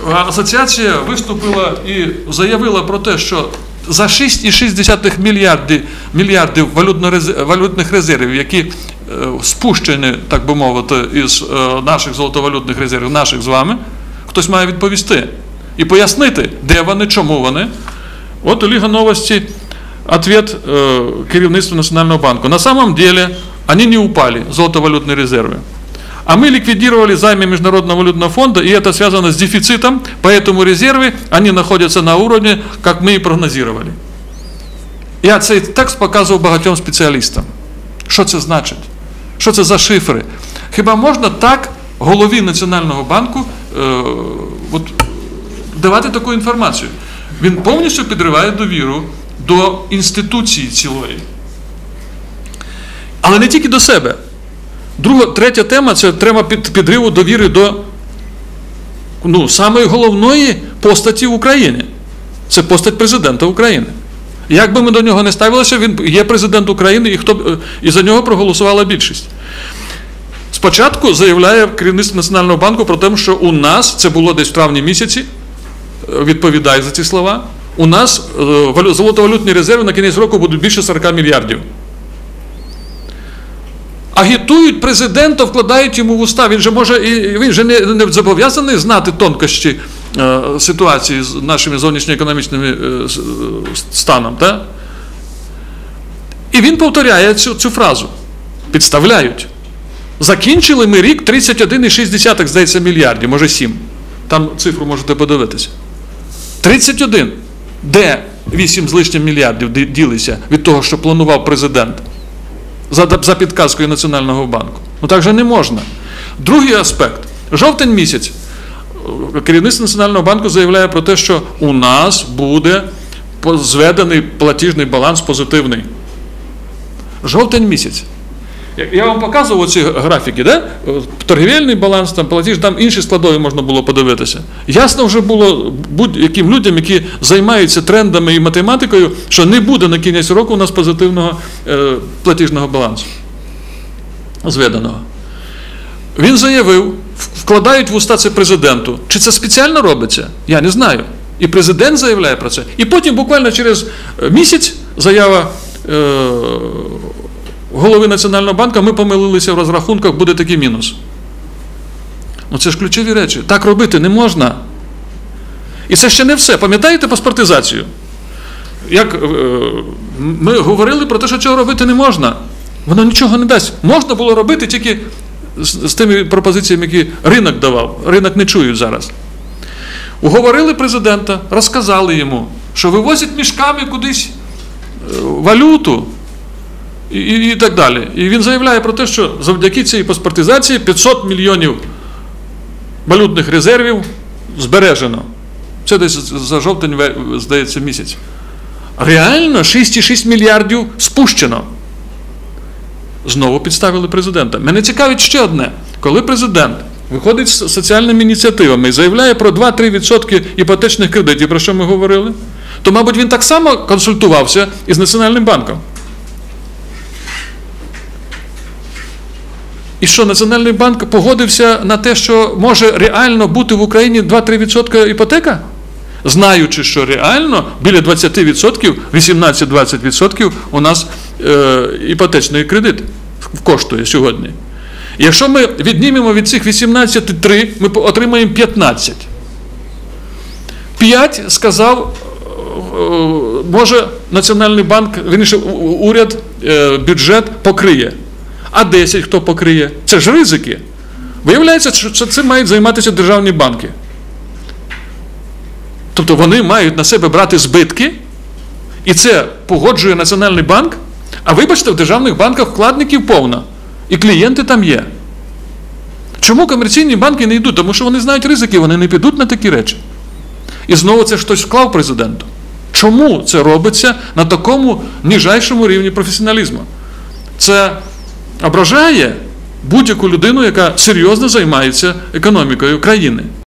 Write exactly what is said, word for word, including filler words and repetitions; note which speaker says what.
Speaker 1: асоціація виступила і заявила про те, що за шість цілих шість десятих мільярдів, мільярдів валютних резервів, які спущені, так би мовити, із наших золотовалютних резервів, наших з вами, хтось має відповісти і пояснити, де вони, чому вони. От у Лига Новости ответ керівництва Национального банка. На самом деле они не упали, золотовалютные резервы. А мы ликвидировали займы Международного валютного фонда, и это связано с дефицитом, поэтому резервы, они находятся на уровне, как мы и прогнозировали. Я цей текст показував багатьом спеціалістам. Що це значить? Що це за шифри? Хіба можна так голові Національного банку е, от, давати таку інформацію? Він повністю підриває довіру до інституції цілої. Але не тільки до себе. Друга, третя тема – це тема підриву довіри до ну, самої головної постаті в Україні. Це постать президента України. Як би ми до нього не ставилися, він є президент України, і, хто, і за нього проголосувала більшість. Спочатку заявляє керівництво Національного банку про те, що у нас, це було десь в травні місяці, відповідає за ці слова, у нас золотовалютні резерви на кінець року будуть більше сорока мільярдів. Агітують президента, вкладають йому в уста. Він же може, він же не, не зобов'язаний знати тонкощі е, ситуації з нашими зовнішньоекономічними е, станом. Так? І він повторяє цю, цю фразу. Підставляють. Закінчили ми рік тридцять один цілих шість десятих, здається, мільярдів, може сім. Там цифру можете подивитися. тридцять один. Де вісім з лишнім мільярдів ділися від того, що планував президент? За, за підказкою Національного банку. Ну так же не можна. Другий аспект. Жовтень місяць. Керівництво Національного банку заявляє про те, що у нас буде зведений платіжний баланс позитивний. Жовтень місяць. Я вам показував ці графіки, да? Торгівельний баланс, там, платіж, там інші складові можна було подивитися. Ясно вже було будь-яким людям, які займаються трендами і математикою, що не буде на кінець року у нас позитивного е, платіжного балансу. Зведеного. Він заявив, вкладають в уста це президенту. Чи це спеціально робиться? Я не знаю. І президент заявляє про це. І потім буквально через місяць заява е, голови Національного банку, ми помилилися в розрахунках, буде такий мінус. Ну це ж ключові речі. Так робити не можна. І це ще не все. Пам'ятаєте паспортизацію? Як е, ми говорили про те, що цього робити не можна. Воно нічого не дасть. Можна було робити тільки з, з тими пропозиціями, які ринок давав. Ринок не чують зараз. Уговорили президента, розказали йому, що вивозять мішками кудись валюту, І, і, і так далі. І він заявляє про те, що завдяки цій паспортизації п'ятсот мільйонів валютних резервів збережено. Це десь за жовтень, здається, місяць. Реально шість цілих шість мільярдів спущено. Знову підставили президента. Мене цікавить ще одне. Коли президент виходить з соціальними ініціативами і заявляє про два-три відсотки іпотечних кредитів, про що ми говорили, то, мабуть, він так само консультувався із Національним банком. І що, Національний банк погодився на те, що може реально бути в Україні два-три відсотки іпотека? Знаючи, що реально біля двадцять відсотків, вісімнадцять-двадцять відсотків у нас е, іпотечний кредит коштує сьогодні. Якщо ми віднімемо від цих вісімнадцяти три, ми отримаємо п'ятнадцять. п'ять, сказав, може Національний банк, вірніше, уряд, е, бюджет покриє. А десять хто покриє? Це ж ризики. Виявляється, що цим мають займатися державні банки. Тобто вони мають на себе брати збитки, і це погоджує Національний банк, а вибачте, в державних банках вкладників повно, і клієнти там є. Чому комерційні банки не йдуть? Тому що вони знають ризики, вони не підуть на такі речі. І знову це хтось вклав президенту. Чому це робиться на такому ніжайшому рівні професіоналізму? Це ображає будь-яку людину, яка серйозно займається економікою країни.